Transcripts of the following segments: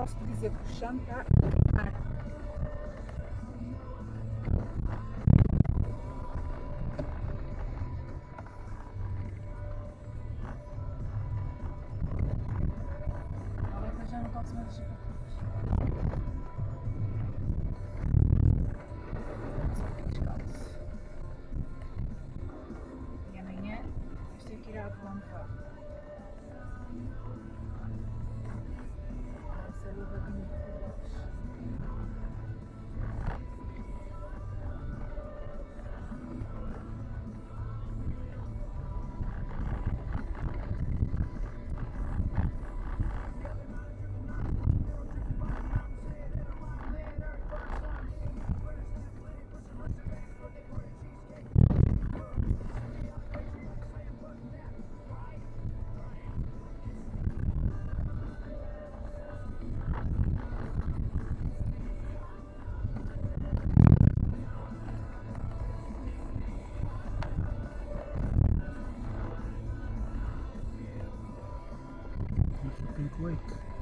posso dizer que o chão está a queimar. Agora já não posso mais sapatilhas. Descalço. E amanhã vamos ter que ir à bomba. Essa luvadinha de cores. Pink Lake.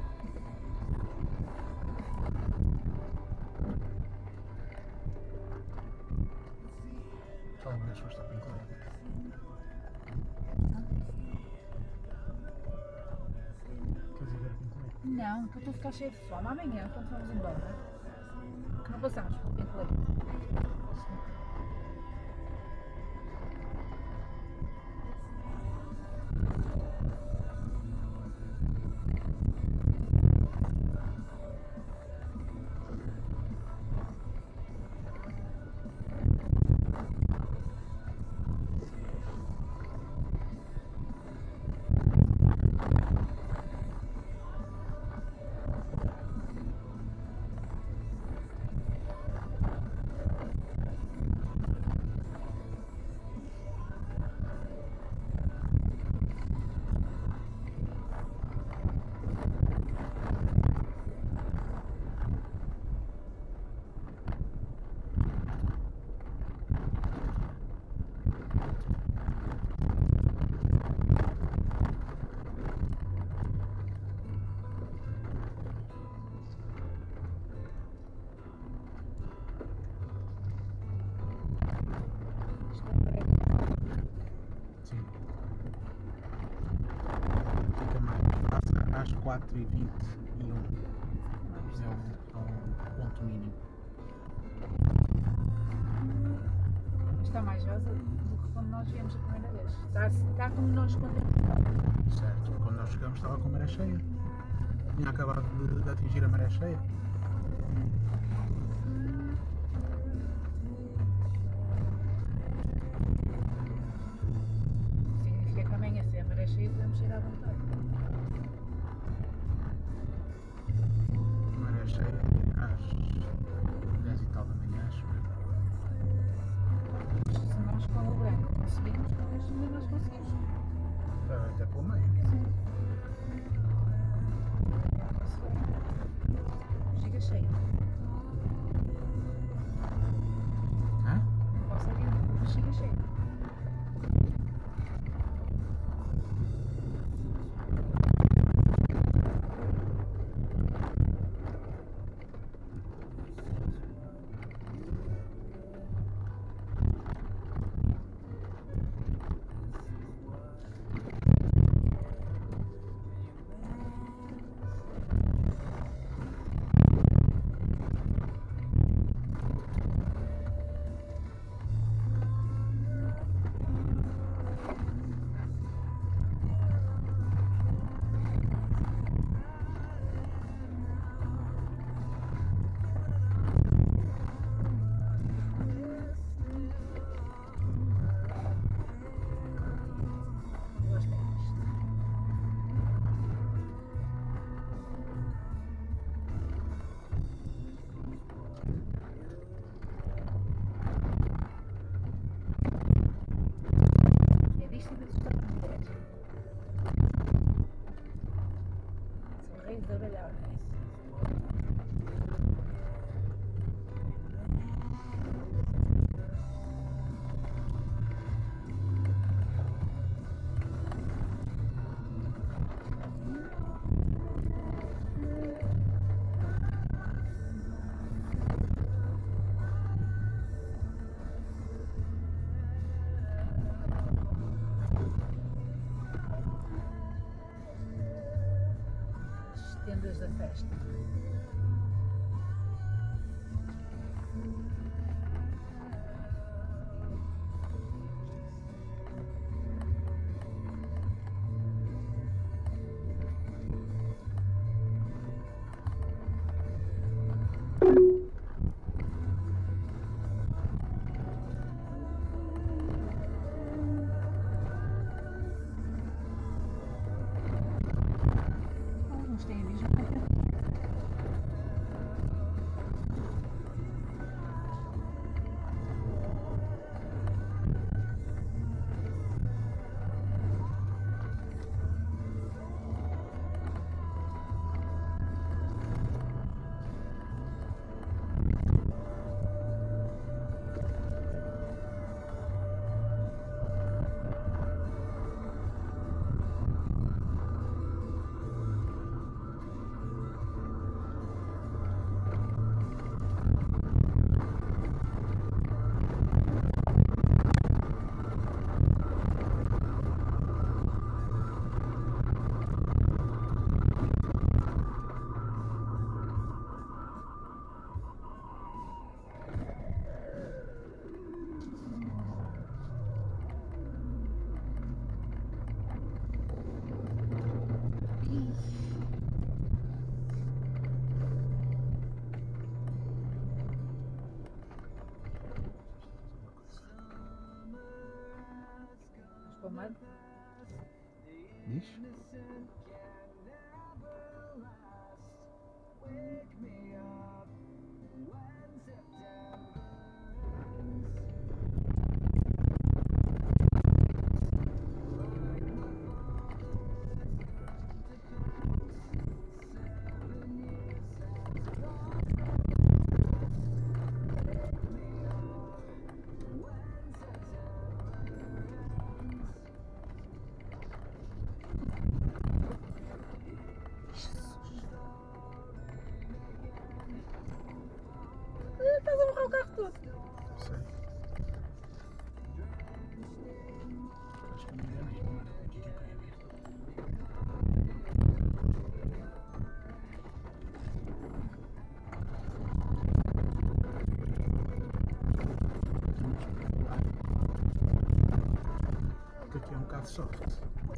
Talvez foste a Pink Lake. Queres ir ver a Pink Lake? Não, porque eu estou a ficar cheia de fome. Amanhã, quando vamos embora, que não passamos por Pink Lake. Sim. Fica mais fácil às 4h21. É um ponto mínimo. Está mais rosa do que quando nós viemos a primeira vez. Está como nós quando viemos. Certo, quando nós chegamos estava com a maré cheia. Tinha acabado de atingir a maré cheia. Significa que amanhã, se a maré cheia, podemos ir à vontade. Maré cheia às 10 e tal da manhã, acho eu. Se nós com o branco conseguimos, talvez também nós conseguimos. Até pelo meio. Sim. Giga cheia. Hã? Não posso adiantar, mas giga cheia. tendas da festa. Alguns têm a mesma. Espumado? Diz? Estás a borrar o carro todo. Sei. Acho que me enganei, não era aqui que eu queria ver. Porque aqui é um bocado soft.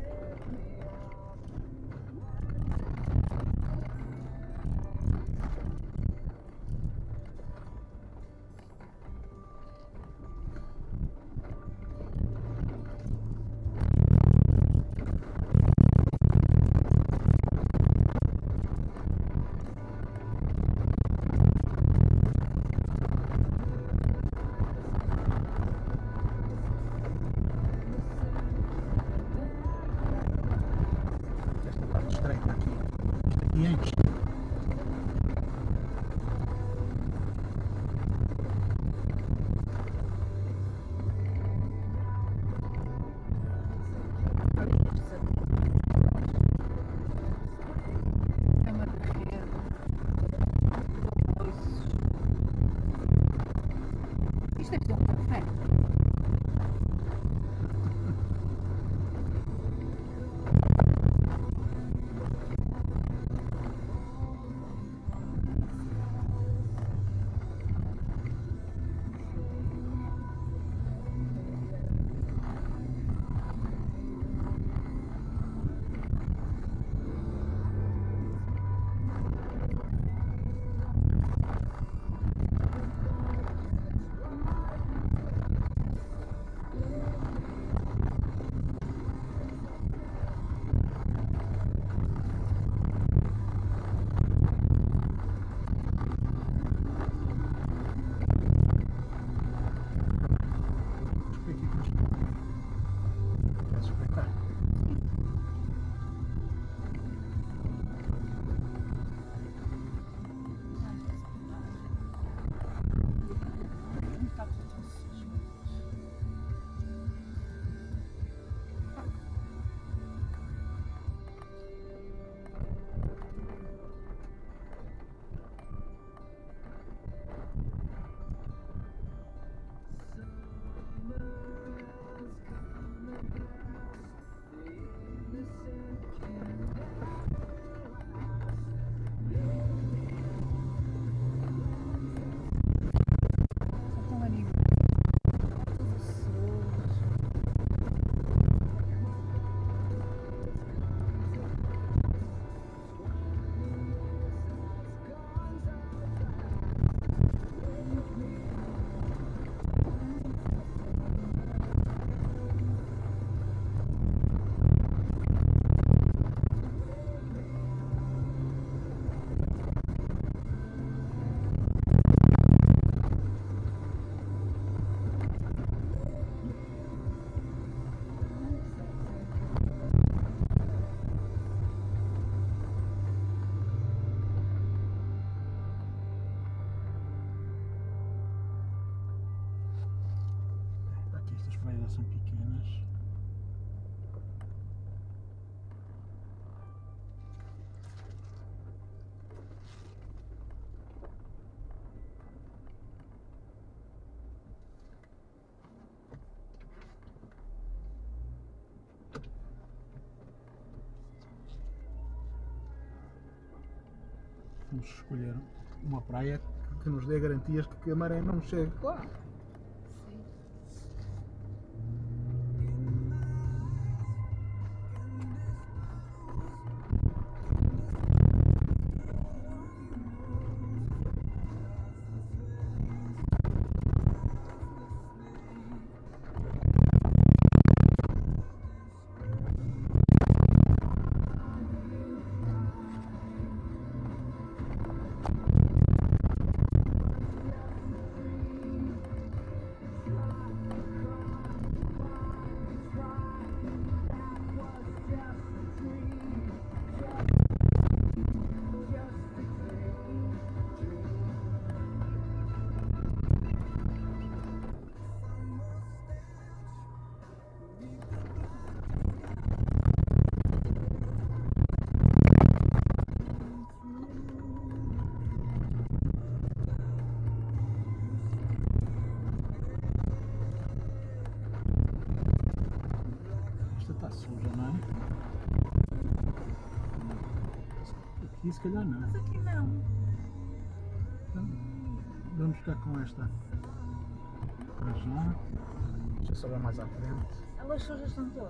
Esta parte estreita aqui. Isto aqui enche. Cama de rede. Isto deve ser um café. praias já são pequenas. Vamos escolher uma praia que nos dê garantias que a maré não chegue lá. Sim. Esta está suja, não é? Aqui se calhar não. Mas aqui não. Então, vamos ficar com esta para já. Deixa eu só ver mais à frente. Elas sujas são todas.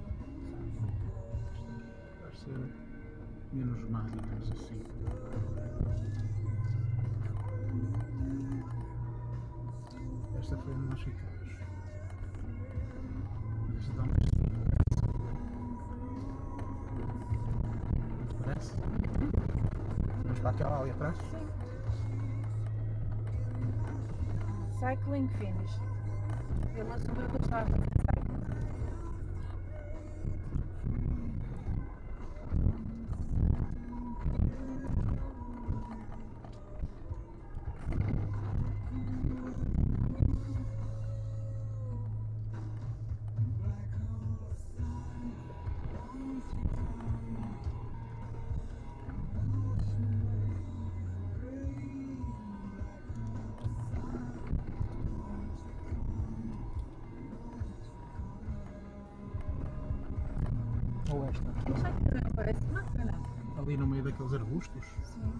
Vai ser menos má, digamos assim. Esta foi onde nós ficamos. Esta dá mais. Parece? Vamos para aquela ali atrás? Sim. Cycling finish. Ele assumiu que eu estava a fazer cycling. Ou esta? Esta aqui também parece massa, não? Ali no meio daqueles arbustos? Sim.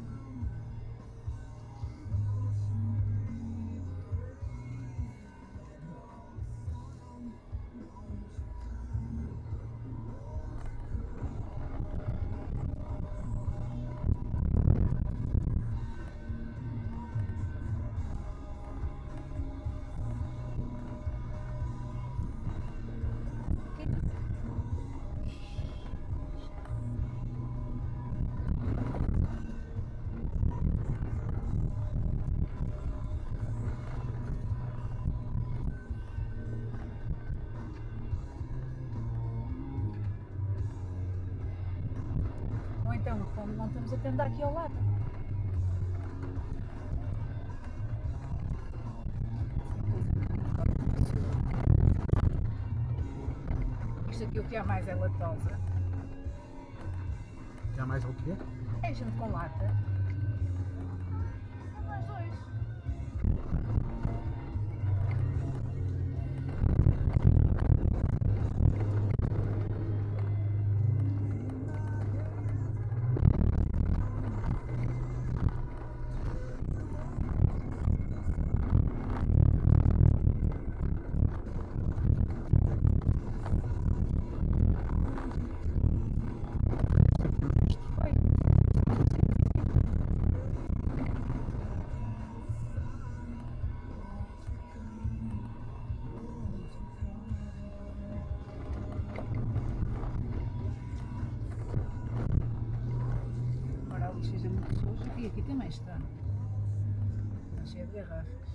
Ou então, quando não estamos a tentar aqui ao lado. Isto aqui o que há mais é latosa. Há mais o quê? É gente com lata. São nós dois. Foi. Ora, ali seja muito sujo. E aqui também está. Está cheio de garrafas.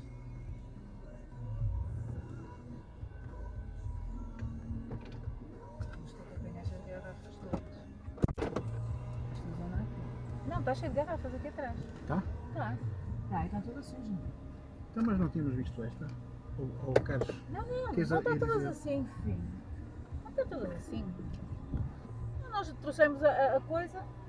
Vamos ter que apanhar estas garrafas todas. Esta zona aqui. Não, está cheio de garrafas aqui atrás. Tá? Está. Está, e está toda suja. Então, mas não tínhamos visto esta? Ou queres? Não, não, Queres não está ir todas dizer? assim, filho. Não está todas assim. Nós trouxemos a coisa.